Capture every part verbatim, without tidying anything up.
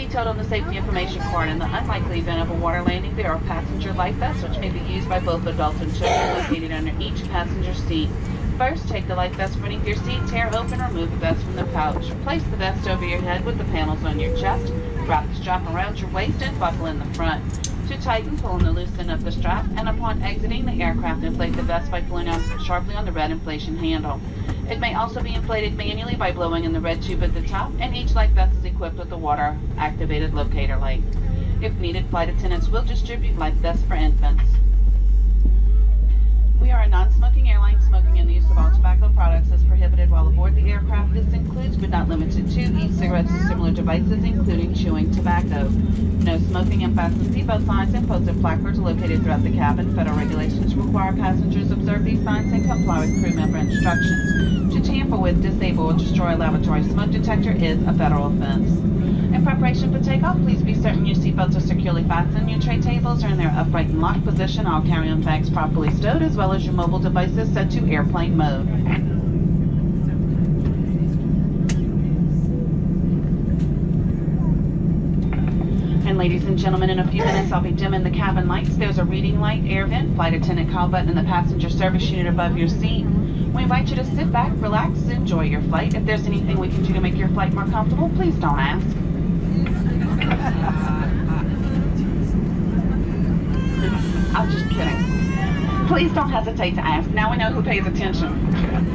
detailed on the safety information card. In the unlikely event of a water landing, there are passenger life vests which may be used by both adults and children located under each passenger seat. First, take the life vest beneath your seat, tear open or remove the vest from the pouch. Place the vest over your head with the panels on your chest. Wrap the strap around your waist and buckle in the front. To tighten, pull on the loose end of the strap, and upon exiting the aircraft, inflate the vest by pulling on sharply on the red inflation handle. It may also be inflated manually by blowing in the red tube at the top, and each life vest is equipped with a water-activated locator light. If needed, flight attendants will distribute life vests for infants. We are a non-smoking airline. Smoking and the use of all tobacco products is prohibited while aboard the aircraft. This includes, but not limited to, e-cigarettes and similar devices, including chewing tobacco. No smoking, and fasten seatbelt signs and posted placards are located throughout the cabin. Federal regulations require passengers observe these signs and comply with crew member instructions. To tamper with, disable, or destroy a laboratory smoke detector is a federal offense. In preparation for takeoff, please be certain your seatbelts are securely fastened, your tray tables are in their upright and locked position, all carry-on bags properly stowed, as well as your mobile devices set to airplane mode. And ladies and gentlemen, in a few minutes I'll be dimming the cabin lights. There's a reading light, air vent, flight attendant call button, and the passenger service unit above your seat. We invite you to sit back, relax, and enjoy your flight. If there's anything we can do to make your flight more comfortable, please don't ask. I'm just kidding. Please don't hesitate to ask. Now we know who pays attention.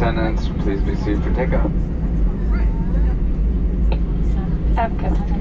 attendants, please be seated for takeoff. Okay.